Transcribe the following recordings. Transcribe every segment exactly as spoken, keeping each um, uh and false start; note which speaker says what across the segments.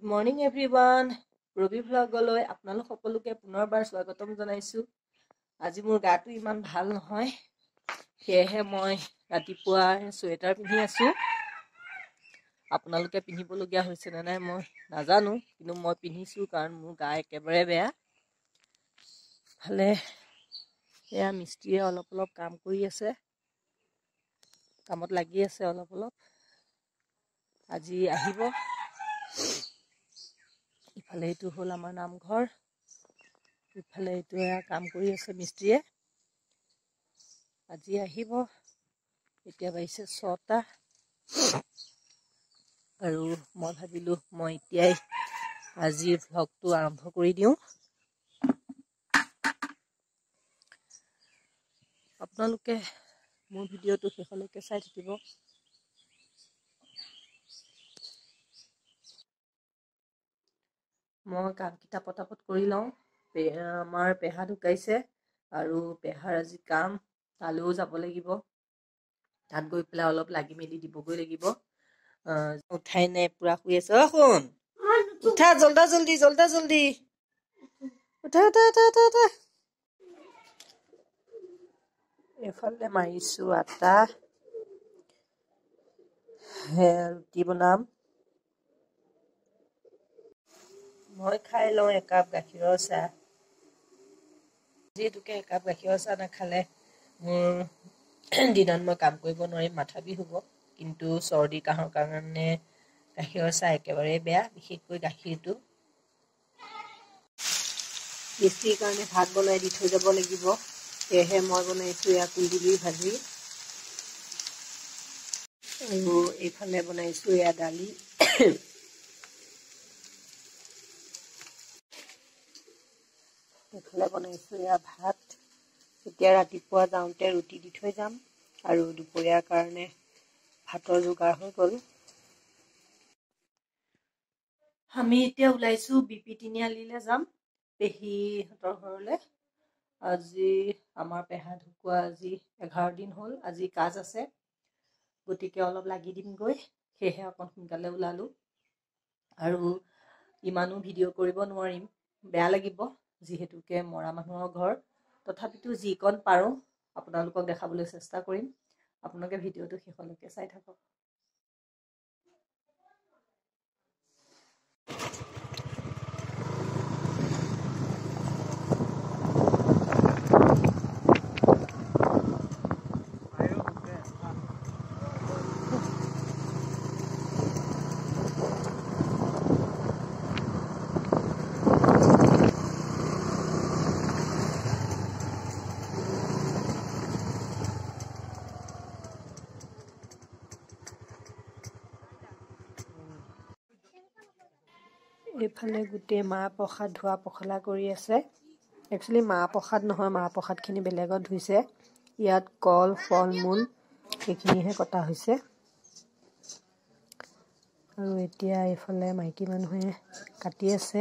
Speaker 1: Good morning everyone. Ruby vlogলৈ আপোনালোক সকলোকে পুনৰবাৰ স্বাগতম জনাইছো। আজি মোৰ গাটো ইমান ভাল নহয়, সেয়েহে মই ৰাতিপুৱা সোয়েটাৰ পিন্ধি আছো। আপোনালোকে পিন্ধিবলগীয়া হৈছে নে নাই মই নাজানো, কিন্তু মই পিন্ধিছো কাৰণ মোৰ গা একেবাৰে বেয়া। ভালে এয়া মিস্ত্ৰীয়ে অলপ অলপ কাম কৰি আছে, কামত লাগি আছে অলপ অলপ। আজি আহিব। ইফালে এইটো হল আমাৰ নামঘৰ, ইফালে এইটো কাম কৰি আছে মিস্ত্ৰীয়ে। আজি আহিব। এতিয়া বাইছে ছটা আৰু মই ভাবিলো মই এতিয়াই আজিৰ ভ্লগটো আৰম্ভ কৰি দিওঁ। আপোনালোকে মোৰ ভিডিঅ'টো শেষলৈকে চাই থাকিব। মই কামকেইটা পটাপট কৰি লওঁ। আমাৰ পেহা ঢুকাইছে আৰু পেহাৰ আজি কাম, তালৈও যাব লাগিব। তাত গৈ পেলাই অলপ লাগি মেলি দিবগৈ লাগিব। উঠাই নাই, পুৰা শুই আছে। অ শুন, উঠা জল্দা জল্দি জল্দা জল্দি উঠা উঠা উঠা উঠা উঠা। এফালে মাৰিছো আটা, ৰুটি বনাম। মই খাই লওঁ একাপ গাখীৰৰ চাহ। যিহেতুকে একাপ গাখীৰৰ চাহ নাখালে মোৰ দিনত মই কাম কৰিব নোৱাৰিম, মাথা বিষ হ'ব। কিন্তু চৰ্দি কাহৰ কাৰণে গাখীৰৰ চাহ একেবাৰে বেয়া, বিশেষকৈ গাখীৰটো। মিস্ত্ৰীৰ কাৰণে ভাত বনাই দি থৈ যাব লাগিব, সেয়েহে মই বনাইছো এয়া কুন্দুলিৰ ভাজি আৰু এইফালে বনাইছো এয়া দালি। এইফালে বনাইছো এয়া ভাত। এতিয়া ৰাতিপুৱা যাওঁতে ৰুটি দি থৈ যাম আৰু দুপৰীয়াৰ কাৰণে ভাতৰ যোগাৰ হৈ গ'ল। আমি এতিয়া ওলাইছো বিপি তিনিআলিলৈ যাম, পেহীহঁতৰ ঘৰলৈ। আজি আমাৰ পেহা ঢুকুৱা আজি এঘাৰ দিন হ'ল। আজি কাজ আছে, গতিকে অলপ লাগি দিমগৈ, সেয়েহে অকণ সোনকালে ওলালো। আৰু ইমানো ভিডিঅ' কৰিব নোৱাৰিম, বেয়া লাগিব, যিহেতুকে মৰা মানুহৰ ঘৰ। তথাপিতো যিকণ পাৰোঁ আপোনালোকক দেখাবলৈ চেষ্টা কৰিম। আপোনালোকে ভিডিঅ'টো শেষলৈকে চাই থাকক। এইফালে গোটেই মাহ প্ৰসাদ ধোৱা পখলা কৰি আছে। একচুৱেলি মাহ প্ৰসাদ নহয়, মাহ প্ৰসাদখিনি বেলেগত ধুইছে। ইয়াত কল, ফল মূল সেইখিনিহে কটা হৈছে। আৰু এতিয়া এইফালে মাইকী মানুহে কাটি আছে।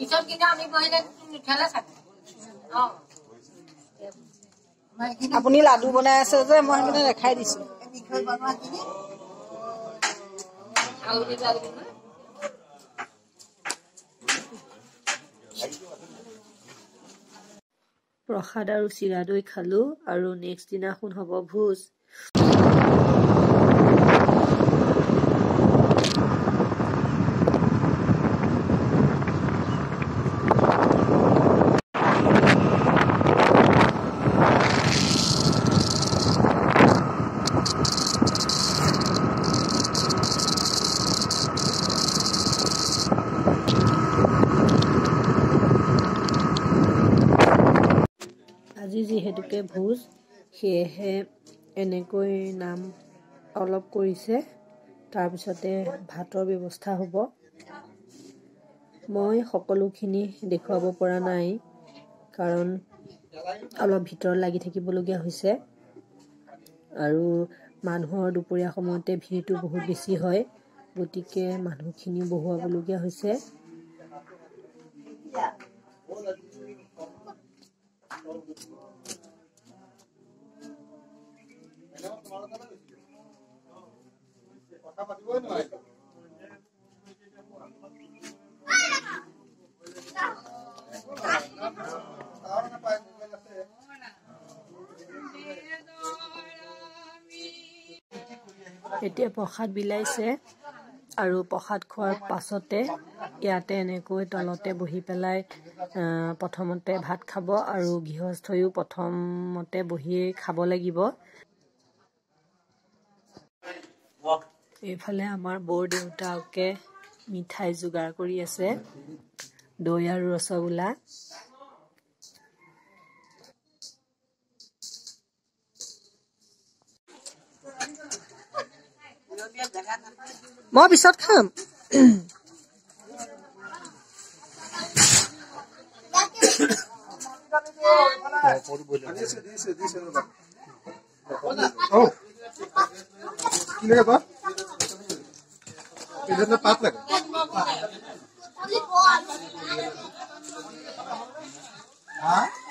Speaker 2: পিছত কিন্তু আমি বহিলে নুঠালে চাগে অ
Speaker 1: আপুনি লাডু বনাই আছে যে মই মানে দেখাই দিছো প্ৰসাদ আৰু চিৰা দৈ খালো আৰু নেক্সট দিনাখন হ'ব ভোজ আজি যিহেতুকে ভোজ সেয়েহে এনেকৈ নাম অলপ কৰিছে তাৰপিছতে ভাতৰ ব্যৱস্থা হ'ব মই সকলোখিনি দেখুৱাব পৰা নাই কাৰণ অলপ ভিতৰ লাগি থাকিবলগীয়া হৈছে আৰু মানুহৰ দুপৰীয়া সময়তে ভিৰটো বহুত বেছি হয় গতিকে মানুহখিনি বহুৱাবলগীয়া হৈছে কথা পাতিবই নহয় এতিয়া প্ৰসাদ বিলাইছে আৰু প্ৰসাদ খোৱাৰ পাছতে ইয়াতে এনেকৈ তলতে বহি পেলাই প্ৰথমতে ভাত খাব আৰু গৃহস্থয়ো প্ৰথমতে বহি খাব লাগিব এইফালে আমাৰ বৰ দেউতাকে মিঠাই যোগাৰ কৰি আছে দৈ আৰু ৰসগোল্লা মই পিছত খাম
Speaker 3: কি লাগে তো এটা পাত লাগে হ্যাঁ